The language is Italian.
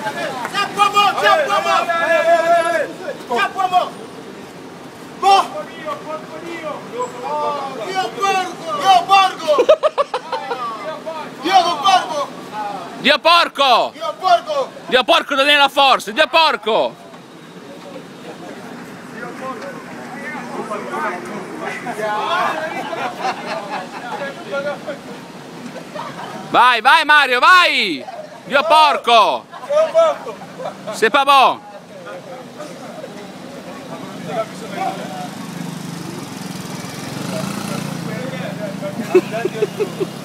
Tiens, poids-moi. Tiens, poids-moi. Bon. Dio porco. Dio porco! Dio porco. Dio porco non è la forza, Dio porco! Vai, vai Mario, vai! Dio porco! C'est pas bon!